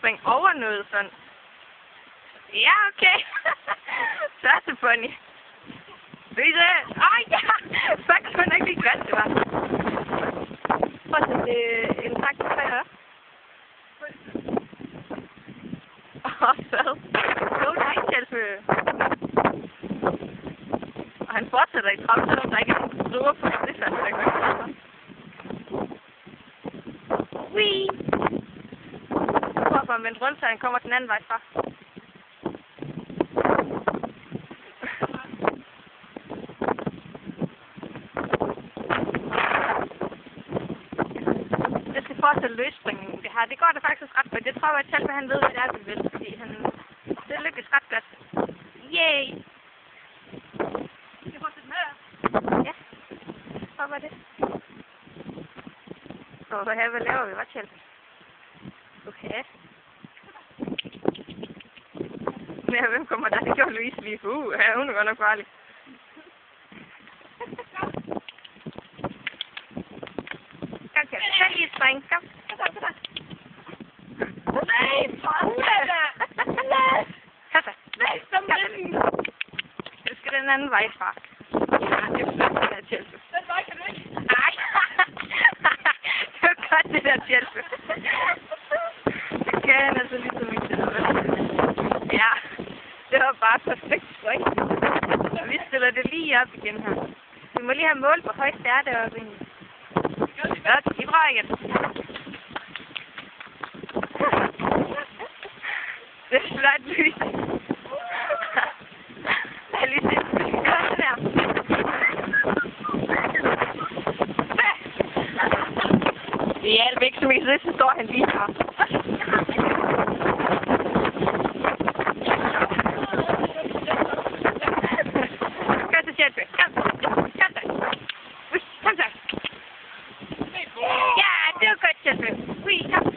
springe over noget sådan. Ja, okay. Første pony. Louise! Ja! Så kan man ikke lide græs, det var. Prøv at sætte en tak til højre. Hvad? Jo, nej, Kjælsø. Og han fortsætter i trappen, selvom der ikke er nogen store på det første, der gør. Whee! Prøv at vende rundt, så han kommer den anden vej fra. Jeg skal fortsætte løsspringningen, det her. Det går da faktisk ret godt. Jeg tror, at Tjalpe, han ved, hvad det er, vi vil, fordi det lykkes ret godt. Yay! Skal jeg fortsætte med? Ja. Hvad var det? Hvad laver vi? Hvad, Tjalpe? Okay. Ja, hvem kommer der? Det gjorde Louise lige. Ja, hun er godt nok farlig. Kom, Tjalpe. Tag lige et spring. Kom. Kom. Nej, for helvede! Kom så. Nej, som den! Du skal den anden vej fra. Ja, det er flot, det der, Tjalpe. Den vej kan du ikke. Nej. Det var godt, det der, Tjalpe. Det kan han altså ligesom ikke det der. Ja, det var bare perfekt spring. Vi stiller det lige op igen her. Vi må lige have mål, hvor højt det er deroppe egentlig. Ja, det er bra igen. Det er flot, Louise. Lad lige se, hvad vi skal gøre sådan her. Det er alt væk, som I sidder, så står han lige her. Kom så, Tjalpe. Kom så. Kom så. Ja, det var godt, Tjalpe. Kom.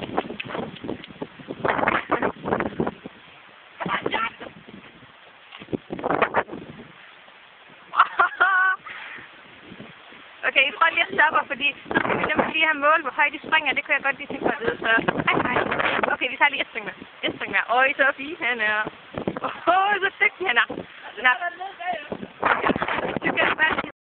Okay, I prøver lige at stoppe, fordi så skal vi nemlig lige have mål, hvor højt de springer. Det kunne jeg godt lige tænke mig at vide, så hej. Okay, vi tager lige et spring med. Et spring med. Øj, så fint han er. Så dygtig han er. Nå. Du kan bare